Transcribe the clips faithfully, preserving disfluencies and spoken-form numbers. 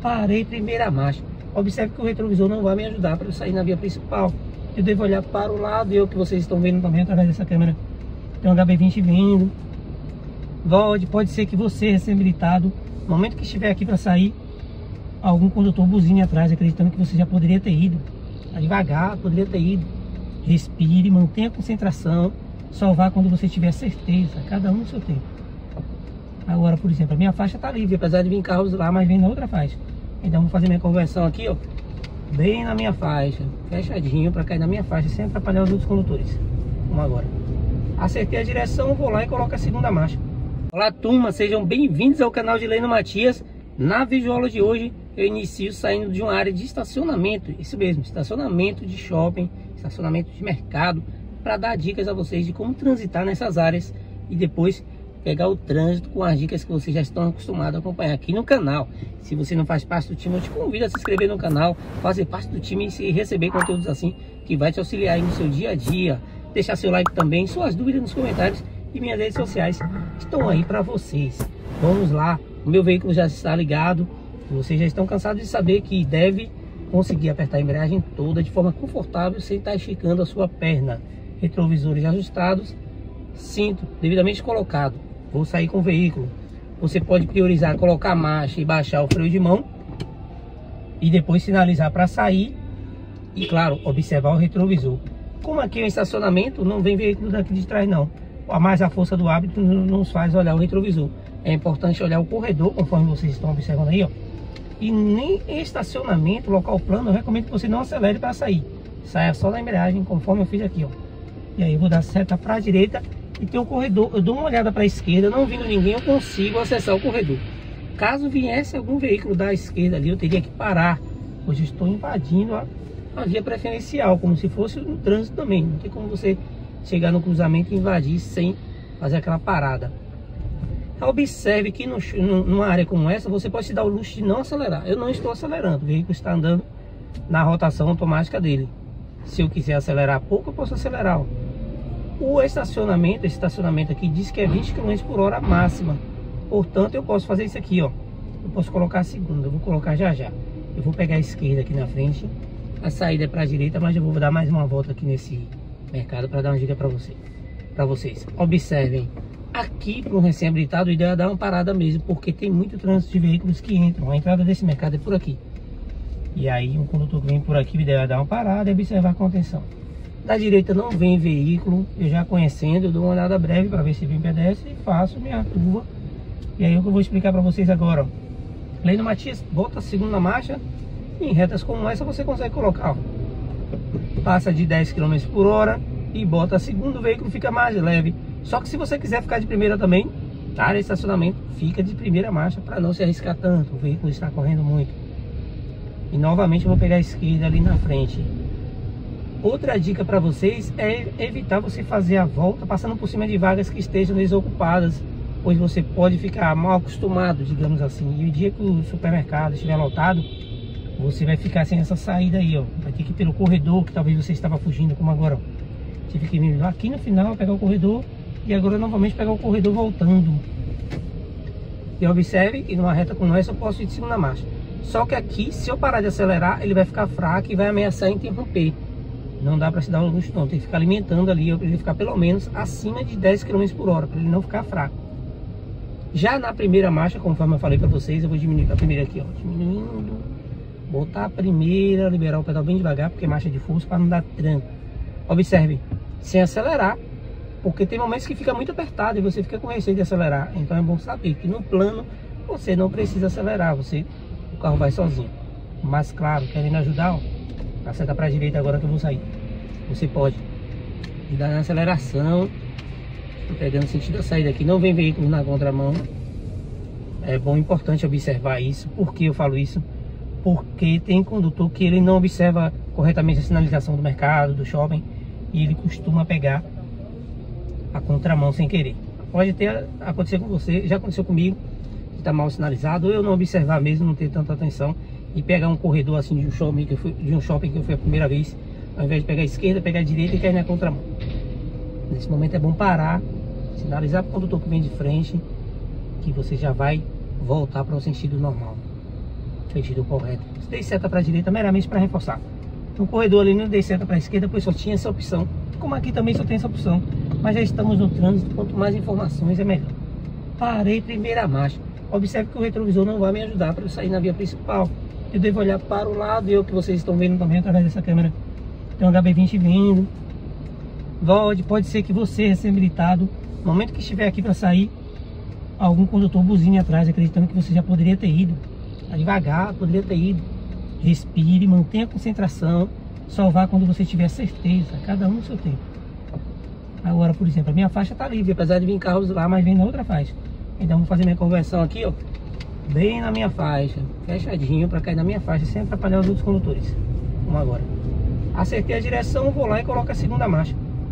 parei primeira marcha. Observe que o retrovisor não vai me ajudar para eu sair na via principal. Eu devo olhar para o lado e é o que vocês estão vendo também através dessa câmera. Tem um H B vinte vindo. Pode, pode ser que você, recém-habilitado, no momento que estiver aqui para sair, algum condutor buzine atrás, acreditando que você já poderia ter ido. Tá devagar, poderia ter ido. Respire, mantenha a concentração. Só vá quando você tiver certeza, cada um no seu tempo. Agora, por exemplo, a minha faixa está livre, apesar de vir carros lá, mas vem na outra faixa. Então vou fazer minha conversão aqui, ó, bem na minha faixa, fechadinho, para cair na minha faixa sem atrapalhar os outros condutores. Como agora. Acertei a direção, vou lá e coloco a segunda marcha. Olá, turma, sejam bem-vindos ao canal de Leno Matias. Na videoaula de hoje eu inicio saindo de uma área de estacionamento, isso mesmo, estacionamento de shopping, estacionamento de mercado, para dar dicas a vocês de como transitar nessas áreas e depois pegar o trânsito com as dicas que vocês já estão acostumados a acompanhar aqui no canal. Se você não faz parte do time, eu te convido a se inscrever no canal, fazer parte do time e receber conteúdos assim que vai te auxiliar aí no seu dia a dia. Deixar seu like também, suas dúvidas nos comentários e minhas redes sociais estão aí para vocês. Vamos lá, o meu veículo já está ligado. Vocês já estão cansados de saber que deve conseguir apertar a embreagem toda de forma confortável sem estar esticando a sua perna. Retrovisores ajustados, cinto devidamente colocado. Vou sair com o veículo. Você pode priorizar colocar a marcha e baixar o freio de mão e depois sinalizar para sair e, claro, observar o retrovisor. Como aqui é um estacionamento, não vem veículo daqui de trás não. A mais a força do hábito nos faz olhar o retrovisor. É importante olhar o corredor, conforme vocês estão observando aí, ó. E nem em estacionamento, local plano, eu recomendo que você não acelere para sair. Saia só na embreagem, conforme eu fiz aqui, ó. E aí eu vou dar seta para a direita e tem um corredor. Eu dou uma olhada para a esquerda, não vindo ninguém, eu consigo acessar o corredor. Caso viesse algum veículo da esquerda ali, eu teria que parar, pois eu estou invadindo a, a via preferencial, como se fosse um trânsito também. Não tem como você chegar no cruzamento e invadir sem fazer aquela parada. Observe que no, numa área como essa, você pode se dar o luxo de não acelerar. Eu não estou acelerando, o veículo está andando na rotação automática dele. Se eu quiser acelerar pouco, eu posso acelerar, ó. O estacionamento, esse estacionamento aqui diz que é vinte quilômetros por hora máxima. Portanto, eu posso fazer isso aqui, ó. Eu posso colocar a segunda, eu vou colocar já já. Eu vou pegar a esquerda aqui na frente. A saída é para a direita, mas eu vou dar mais uma volta aqui nesse mercado para dar uma dica para você, para vocês. Observem, aqui para um recém-habilitado, o ideal é dar uma parada mesmo, porque tem muito trânsito de veículos que entram. A entrada desse mercado é por aqui. E aí, um condutor que vem por aqui, o ideal é dar uma parada e observar com atenção. Da direita não vem veículo, eu já conhecendo, eu dou uma olhada breve para ver se vem pedestre e faço minha curva. E aí é o que eu vou explicar para vocês agora, ó. Leno Matias, bota a segunda marcha, em retas como essa você consegue colocar, ó. Passa de dez quilômetros por hora e bota a segunda, o veículo fica mais leve. Só que se você quiser ficar de primeira também, na área de estacionamento, fica de primeira marcha para não se arriscar tanto, o veículo está correndo muito. E novamente eu vou pegar a esquerda ali na frente. Outra dica para vocês é evitar você fazer a volta passando por cima de vagas que estejam desocupadas, pois você pode ficar mal acostumado, digamos assim. E o dia que o supermercado estiver lotado, você vai ficar sem essa saída aí, ó. Vai ter que ir pelo corredor que talvez você estava fugindo, como agora, ó. Tive que vir aqui no final, pegar o corredor e agora novamente pegar o corredor voltando. E observe que numa reta como essa eu posso ir de segunda marcha. Só que aqui, se eu parar de acelerar, ele vai ficar fraco e vai ameaçar interromper. Não dá para se dar um luxo não, tem que ficar alimentando ali, para ele ficar pelo menos acima de dez quilômetros por hora, para ele não ficar fraco. Já na primeira marcha, conforme eu falei para vocês, eu vou diminuir a primeira aqui, ó, diminuindo, botar a primeira, liberar o pedal bem devagar, porque é marcha de força para não dar tranco. Observe, sem acelerar, porque tem momentos que fica muito apertado e você fica com receio de acelerar. Então é bom saber que no plano você não precisa acelerar, você, o carro vai sozinho. Mas claro, querendo ajudar, ó, acerta para a direita agora que eu vou sair. Você pode ir dar na aceleração. Estou pegando sentido da saída aqui. Não vem veículo na contramão. É bom, importante observar isso. Por que eu falo isso? Porque tem condutor que ele não observa corretamente a sinalização do mercado, do shopping, e ele costuma pegar a contramão sem querer. Pode ter acontecido com você, já aconteceu comigo, de estar mal sinalizado, ou eu não observar mesmo, não ter tanta atenção e pegar um corredor assim de um shopping que eu fui, de um shopping que eu fui a primeira vez, ao invés de pegar a esquerda, pegar a direita e cair na contramão. Nesse momento é bom parar, sinalizar para o condutor que vem de frente que você já vai voltar para o sentido normal. sentido correto. Dei seta para a direita meramente para reforçar. No corredor ali não dei seta para a esquerda, pois só tinha essa opção. Como aqui também só tem essa opção. Mas já estamos no trânsito, quanto mais informações é melhor. Parei primeira marcha. Observe que o retrovisor não vai me ajudar para eu sair na via principal. Eu devo olhar para o lado e eu que vocês estão vendo também através dessa câmera. Tem um H B vinte vindo. Volte, pode ser que você, recém-habilitado, no momento que estiver aqui para sair, algum condutor buzine atrás, acreditando que você já poderia ter ido. Tá devagar, poderia ter ido. Respire, mantenha a concentração. Só vá quando você tiver certeza, cada um no seu tempo. Agora, por exemplo, a minha faixa está livre, apesar de vir carros lá, mas vem na outra faixa. Então vou fazer minha conversão aqui, ó, bem na minha faixa, fechadinho, para cair na minha faixa, sem atrapalhar os outros condutores. Como agora. Acertei a direção, vou lá e coloco a segunda marcha.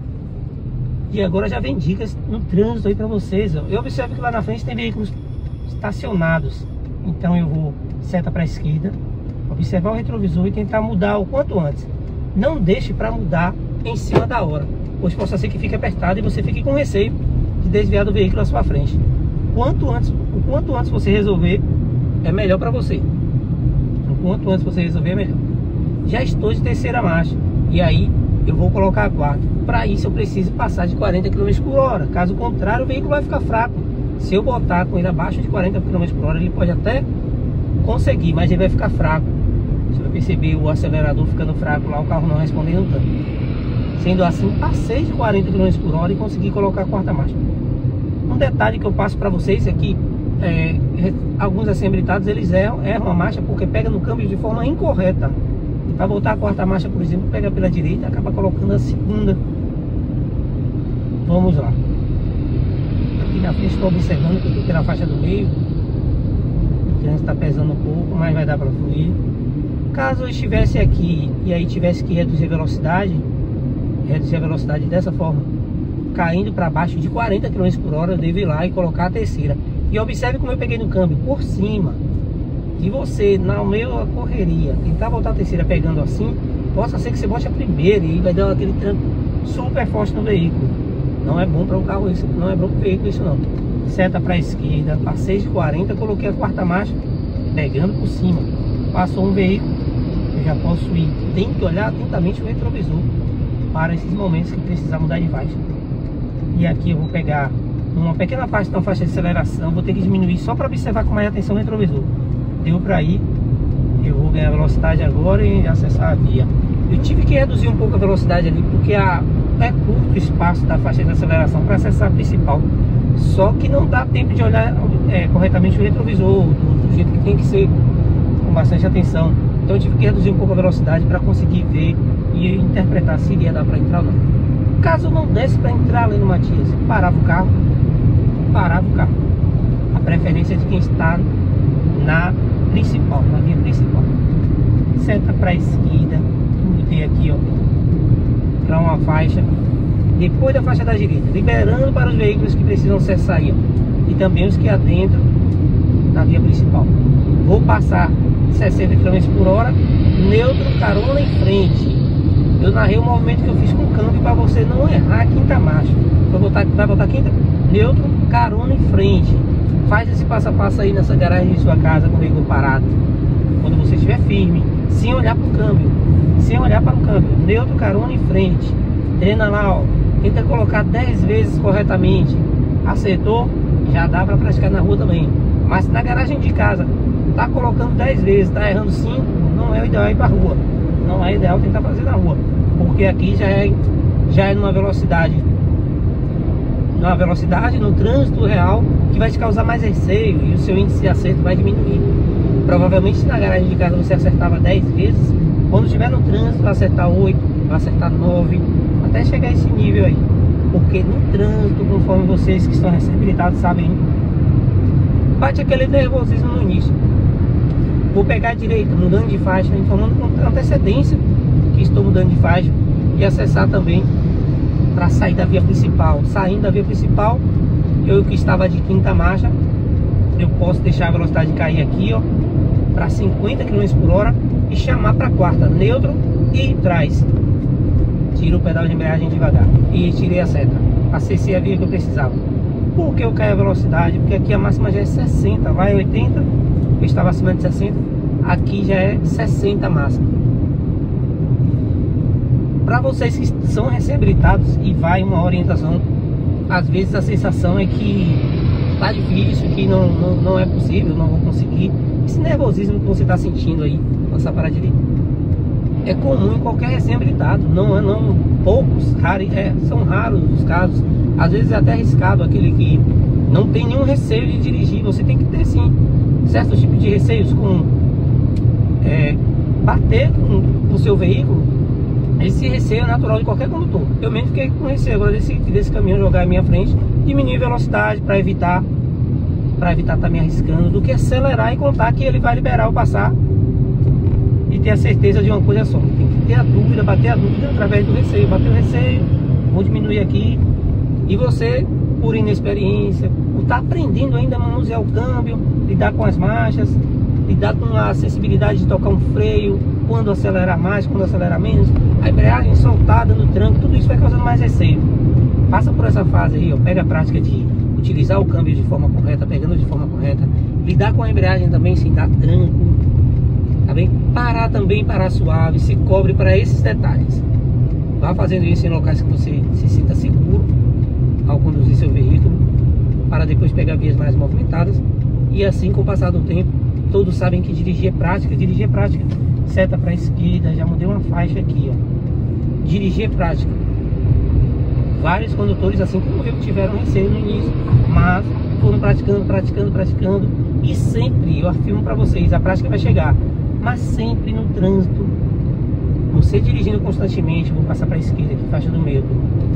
E agora já vem dicas no trânsito aí para vocês, ó. Eu observo que lá na frente tem veículos estacionados. Então eu vou seta para a esquerda, observar o retrovisor e tentar mudar o quanto antes. Não deixe para mudar em cima da hora, pois possa ser que fique apertado e você fique com receio de desviar do veículo à sua frente. Quanto antes, o quanto antes você resolver, é melhor para você. O quanto antes você resolver, é melhor. Já estou de terceira marcha e aí eu vou colocar a quarta. Para isso eu preciso passar de quarenta quilômetros por hora. Caso contrário, o veículo vai ficar fraco. Se eu botar com ele abaixo de quarenta quilômetros por hora, ele pode até conseguir, mas ele vai ficar fraco. Você vai perceber o acelerador ficando fraco lá, o carro não respondendo tanto. Sendo assim, passei de quarenta quilômetros por hora e consegui colocar a quarta marcha. Um detalhe que eu passo para vocês é que é, alguns recém-habilitados eles erram, erram a marcha porque pega no câmbio de forma incorreta. Para voltar a quarta marcha, por exemplo, pega pela direita e acaba colocando a segunda. Vamos lá. Aqui na frente estou observando que eu estou pela faixa do meio. O trânsito está pesando um pouco, mas vai dar para fluir. Caso eu estivesse aqui e aí tivesse que reduzir a velocidade, reduzir a velocidade dessa forma, caindo para baixo de quarenta quilômetros por hora, eu devo ir lá e colocar a terceira. E observe como eu peguei no câmbio por cima. E você, na meio correria, tentar voltar a terceira pegando assim, possa ser que você bote a primeira e vai dar aquele tranco super forte no veículo. Não é bom para o carro isso, não é bom para o veículo isso não. Seta para a esquerda, passei de quarenta, coloquei a quarta marcha, pegando por cima. Passou um veículo, eu já posso ir. Tem que olhar atentamente o retrovisor para esses momentos que precisar mudar de faixa. E aqui eu vou pegar uma pequena parte da faixa de aceleração, vou ter que diminuir só para observar com mais atenção o retrovisor. Deu para ir, eu vou ganhar velocidade agora e acessar a via. Eu tive que reduzir um pouco a velocidade ali, porque a, é curto o espaço da faixa de aceleração para acessar a principal. Só que não dá tempo de olhar é, corretamente o retrovisor, do, do jeito que tem que ser, com bastante atenção. Então eu tive que reduzir um pouco a velocidade para conseguir ver e interpretar se iria dar para entrar ou não. Caso não desse para entrar ali no Matias, parava o carro, parava o carro. A preferência é de quem está na principal, na via principal. Seta para a esquerda, mudei aqui, ó, para uma faixa, depois da faixa da direita, liberando para os veículos que precisam sair, ó, e também os que adentram na via principal. Vou passar sessenta quilômetros por hora, neutro, carona em frente. Eu narrei o movimento que eu fiz com o câmbio para você não errar a quinta marcha. Vai botar, vai botar quinta, neutro, carona em frente. Faz esse passo a passo aí nessa garagem de sua casa com o veículo parado. Quando você estiver firme, sem olhar para o câmbio, sem olhar para o câmbio, neutro, carona em frente. Treina lá, ó. Tenta colocar dez vezes corretamente. Acertou, já dá para praticar na rua também. Mas na garagem de casa, tá colocando dez vezes, tá errando cinco, não é o ideal ir para a rua. Não é ideal tentar fazer na rua, porque aqui já é, já é numa velocidade, numa velocidade no trânsito real que vai te causar mais receio e o seu índice de acerto vai diminuir. Provavelmente se na garagem de casa você acertava dez vezes, quando estiver no trânsito vai acertar oito, vai acertar nove, até chegar a esse nível aí. Porque no trânsito, conforme vocês que estão recém-habilitados sabem, bate aquele nervosismo no início. Vou pegar a direita, mudando de faixa, informando com antecedência que estou mudando de faixa e acessar também para sair da via principal. Saindo da via principal, eu que estava de quinta marcha, eu posso deixar a velocidade cair aqui, ó, para cinquenta quilômetros por hora e chamar para quarta, neutro e trás. Tiro o pedal de embreagem devagar e tirei a seta. Acessei a via que eu precisava. Por que eu caio a velocidade? Porque aqui a máxima já é sessenta, vai oitenta. Eu estava acima de sessenta, aqui já é sessenta a máxima. Para vocês que são recém-habilitados e vai uma orientação, às vezes a sensação é que tá difícil, que não, não, não é possível, não vou conseguir. Esse nervosismo que você está sentindo aí, passar para a direita, é comum em qualquer recém-habilitado. Não é, não, poucos, raros, é, são raros os casos. Às vezes é até arriscado aquele que não tem nenhum receio de dirigir. Você tem que ter sim certos tipos de receios, com é, bater com o seu veículo. Esse receio é natural de qualquer condutor. Eu mesmo fiquei com receio agora desse, desse caminhão jogar em minha frente, diminuir a velocidade para evitar para evitar estar tá me arriscando, do que acelerar e contar que ele vai liberar ou passar e ter a certeza de uma coisa só. Tem que ter a dúvida, bater a dúvida através do receio. Bater o receio, vou diminuir aqui. E você, por inexperiência, por estar tá aprendendo ainda a manusear o câmbio, lidar com as marchas, lidar com a sensibilidade de tocar um freio, quando acelerar mais, quando acelerar menos, a embreagem soltada no tranco, tudo isso vai causando mais receio. Passa por essa fase aí, ó, pega a prática de utilizar o câmbio de forma correta, pegando de forma correta, lidar com a embreagem também sem dar tranco, tá bem? Parar também, parar suave, se cobre para esses detalhes. Vá fazendo isso em locais que você se sinta seguro ao conduzir seu veículo, para depois pegar vias mais movimentadas. E assim, com o passar do tempo, todos sabem que dirigir é prática, dirigir é prática. Seta para a esquerda, já mudei uma faixa aqui, ó. Dirigir é prática. Vários condutores, assim como eu, tiveram receio no início, mas foram praticando, praticando, praticando. E sempre, eu afirmo para vocês, a prática vai chegar. Mas sempre no trânsito, você dirigindo constantemente, vou passar para a esquerda aqui, faixa do meio,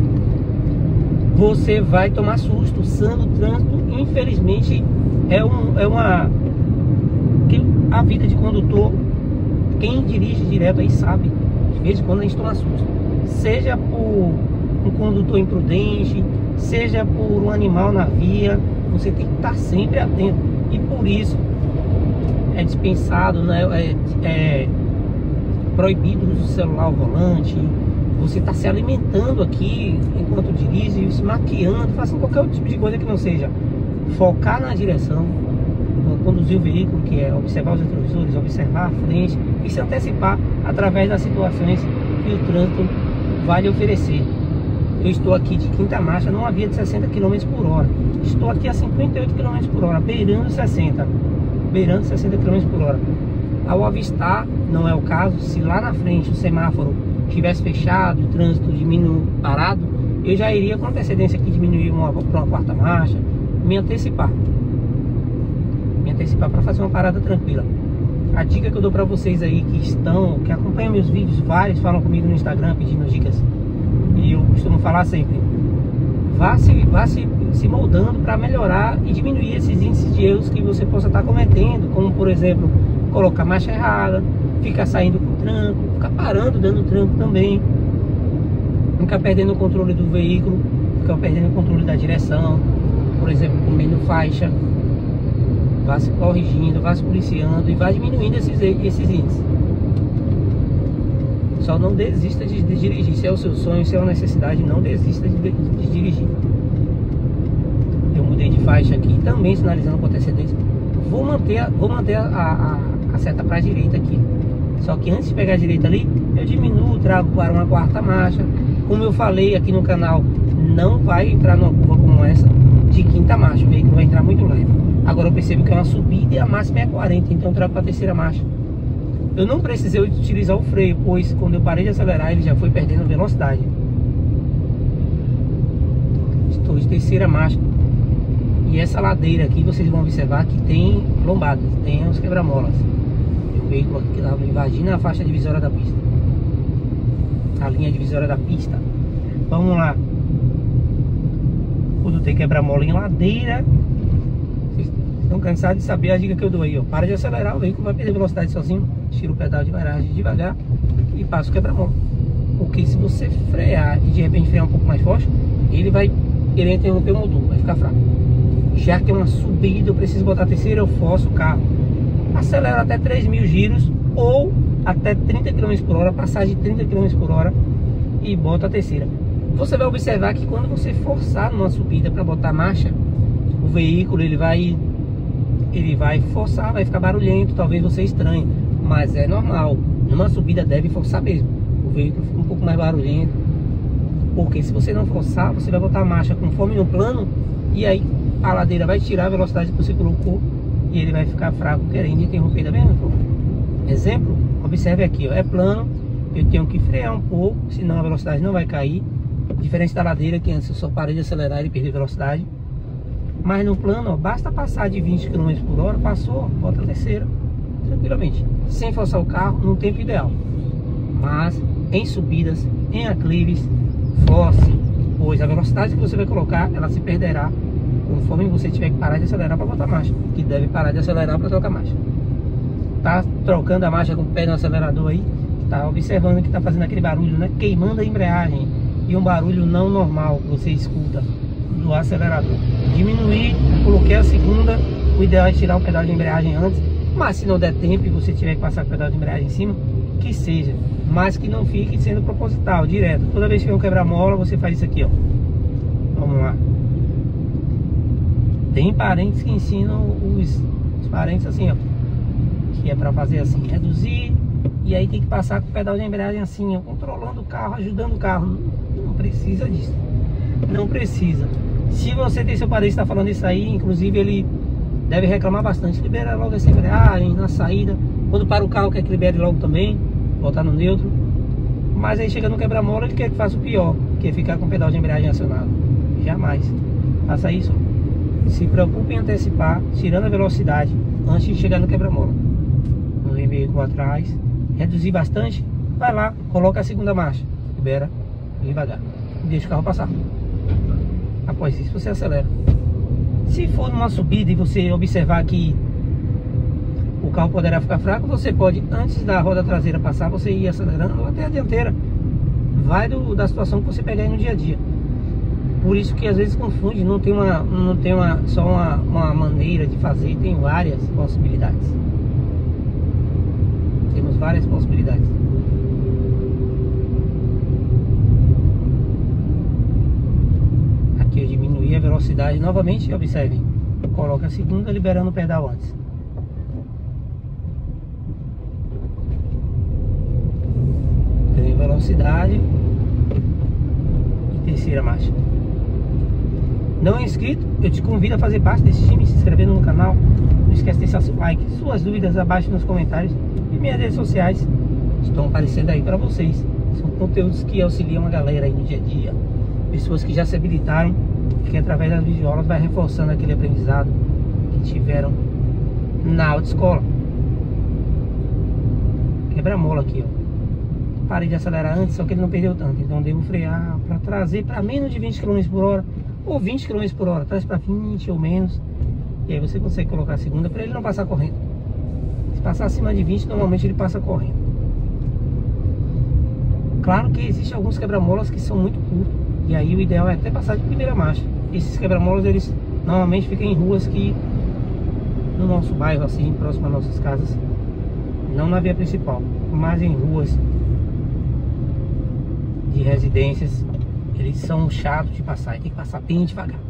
você vai tomar susto. Sando o trânsito, infelizmente, é, um, é uma... a vida de condutor, quem dirige direto aí sabe, de vez em quando a gente toma susto. Seja por um condutor imprudente, seja por um animal na via, você tem que estar sempre atento. E por isso é dispensado, né? é, é proibido o uso do celular ao volante. Você está se alimentando aqui enquanto dirige, se maquiando, façam qualquer outro tipo de coisa que não seja focar na direção, conduzir o veículo, que é observar os retrovisores, observar a frente e se antecipar através das situações que o trânsito vai lhe oferecer. Eu estou aqui de quinta marcha numa via de sessenta quilômetros por hora. Estou aqui a cinquenta e oito quilômetros por hora, beirando sessenta. Beirando sessenta quilômetros por hora. Ao avistar, não é o caso, se lá na frente o semáforo estivesse fechado, o trânsito diminuiu, parado, eu já iria com antecedência aqui diminuir para uma quarta marcha, me antecipar. Me antecipar para fazer uma parada tranquila. A dica que eu dou para vocês aí que estão, que acompanham meus vídeos, vários falam comigo no Instagram pedindo dicas, e eu costumo falar sempre, vá se, vá se, se moldando para melhorar e diminuir esses índices de erros que você possa estar cometendo, como por exemplo, colocar marcha errada, ficar saindo com tranco, ficar parando dando tranco também, ficar perdendo o controle do veículo, ficar perdendo o controle da direção, por exemplo, comendo faixa. Vá se corrigindo, vá se policiando e vá diminuindo esses, esses índices. Só não desista de, de dirigir. Se é o seu sonho, se é uma necessidade, não desista de, de, de dirigir. Eu mudei de faixa aqui, também sinalizando com antecedência. Vou manter, a, vou manter a, a, a seta para a direita aqui. Só que antes de pegar a direita ali, eu diminuo, trago para uma quarta marcha. Como eu falei aqui no canal, não vai entrar numa curva como essa de quinta marcha. O veículo vai entrar muito leve. Agora eu percebo que é uma subida e a máxima é quarenta, então eu trago para a terceira marcha. Eu não precisei utilizar o freio, pois quando eu parei de acelerar ele já foi perdendo velocidade. Estou de terceira marcha. E essa ladeira aqui vocês vão observar que tem lombadas, tem uns quebra-molas. O veículo aqui estava invadindo a faixa divisória da pista, a linha divisória da pista. Vamos lá. Quando tem quebra-mola em ladeira, estão cansados de saber a dica que eu dou aí, ó. Para de acelerar, o veículo vai perder velocidade sozinho. Tira o pedal de embreagem devagar e passa o quebra-mola. Porque se você frear e de repente frear um pouco mais forte, ele vai querer interromper o motor, vai ficar fraco. Já que é uma subida, eu preciso botar a terceira, eu forço o carro. Acelero até três mil giros ou até trinta quilômetros por hora, passar de trinta quilômetros por hora e bota a terceira. Você vai observar que quando você forçar numa subida para botar marcha, o veículo ele vai ele vai forçar, vai ficar barulhento, talvez você estranhe, mas é normal. Numa subida deve forçar mesmo, o veículo fica um pouco mais barulhento, porque se você não forçar, você vai botar a marcha conforme no plano, e aí a ladeira vai tirar a velocidade que você colocou e ele vai ficar fraco, querendo interromper da mesma forma. Exemplo, observe aqui, ó, é plano, eu tenho que frear um pouco, senão a velocidade não vai cair, diferente da ladeira que antes eu só parei de acelerar e perdi velocidade. Mas no plano, ó, basta passar de vinte quilômetros por hora, passou, volta a terceira, tranquilamente, sem forçar o carro, no tempo ideal. Mas em subidas, em aclives, force, pois a velocidade que você vai colocar, ela se perderá conforme você tiver que parar de acelerar para botar marcha, que deve parar de acelerar para trocar marcha. Tá trocando a marcha com o pé no acelerador aí, tá observando que tá fazendo aquele barulho, né, queimando a embreagem, e um barulho não normal que você escuta do acelerador. Diminuir, coloquei a segunda, o ideal é tirar o pedal de embreagem antes, mas se não der tempo e você tiver que passar com o pedal de embreagem em cima, que seja, mas que não fique sendo proposital, direto. Toda vez que eu quebrar mola, você faz isso aqui, ó. Vamos lá. Tem parentes que ensinam os, os parentes assim, ó, que é para fazer assim, reduzir, e aí tem que passar com o pedal de embreagem assim, ó, controlando o carro, ajudando o carro. Não, não precisa disso, não precisa. Se você tem seu parente que está falando isso aí, inclusive ele deve reclamar bastante, libera logo essa embreagem na saída, quando para o carro quer que libere logo também, botar no neutro, mas aí chega no quebra-mola ele quer que faça o pior, que é ficar com o pedal de embreagem acionado. Jamais faça isso. Se preocupe em antecipar, tirando a velocidade antes de chegar no quebra-mola. Não vem veículo atrás, reduzir bastante, vai lá, coloca a segunda marcha, libera devagar, deixa o carro passar. Após isso você acelera. Se for numa subida e você observar que o carro poderá ficar fraco, você pode, antes da roda traseira passar, você ir acelerando até a dianteira. Vai do, da situação que você pegar aí no dia a dia. Por isso que às vezes confunde, não tem, uma, não tem uma, só uma, uma maneira de fazer, tem várias possibilidades. Temos várias possibilidades. Aqui eu diminuí a velocidade novamente, observem. Coloca a segunda, liberando o pedal antes. Tem velocidade e terceira marcha. Não é inscrito? Eu te convido a fazer parte desse time, se inscrevendo no canal. Não esquece de deixar seu like, suas dúvidas abaixo nos comentários. E minhas redes sociais estão aparecendo aí para vocês. São conteúdos que auxiliam a galera aí no dia a dia. Pessoas que já se habilitaram, que através das videoaulas vai reforçando aquele aprendizado que tiveram na autoescola. Quebra-mola aqui, ó. Parei de acelerar antes, só que ele não perdeu tanto. Então devo frear para trazer para menos de vinte quilômetros por hora. Ou vinte quilômetros por hora, traz para vinte ou menos. E aí você consegue colocar a segunda para ele não passar correndo. Se passar acima de vinte, normalmente ele passa correndo. Claro que existem alguns quebra-molas que são muito curtos, e aí o ideal é até passar de primeira marcha. Esses quebra-molas, eles normalmente ficam em ruas que, no nosso bairro assim, próximo às nossas casas, não na via principal, mas em ruas de residências, eles são chatos de passar, e tem que passar bem devagar.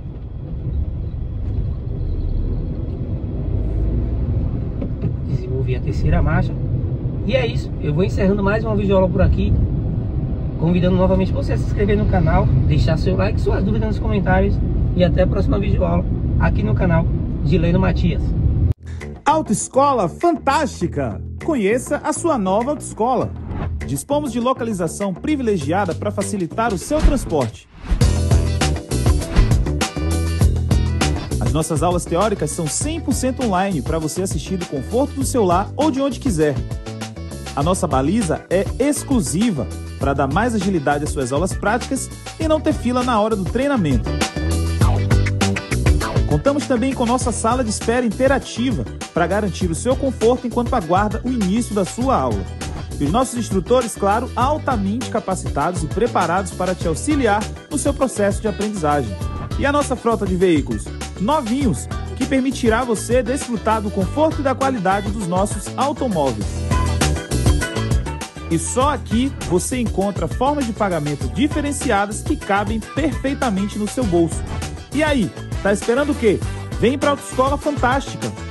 Desenvolvi a terceira marcha. E é isso, eu vou encerrando mais uma videoaula por aqui, convidando novamente você a se inscrever no canal, deixar seu like, suas dúvidas nos comentários, e até a próxima videoaula aqui no canal de Leno Matias. Autoescola Fantástica! Conheça a sua nova autoescola. Dispomos de localização privilegiada para facilitar o seu transporte. As nossas aulas teóricas são cem por cento online para você assistir do conforto do seu lar ou de onde quiser. A nossa baliza é exclusiva para dar mais agilidade às suas aulas práticas e não ter fila na hora do treinamento. Contamos também com nossa sala de espera interativa para garantir o seu conforto enquanto aguarda o início da sua aula. E os nossos instrutores, claro, altamente capacitados e preparados para te auxiliar no seu processo de aprendizagem. E a nossa frota de veículos novinhos, que permitirá você desfrutar do conforto e da qualidade dos nossos automóveis. E só aqui você encontra formas de pagamento diferenciadas que cabem perfeitamente no seu bolso. E aí, tá esperando o quê? Vem para a Autoescola Fantástica!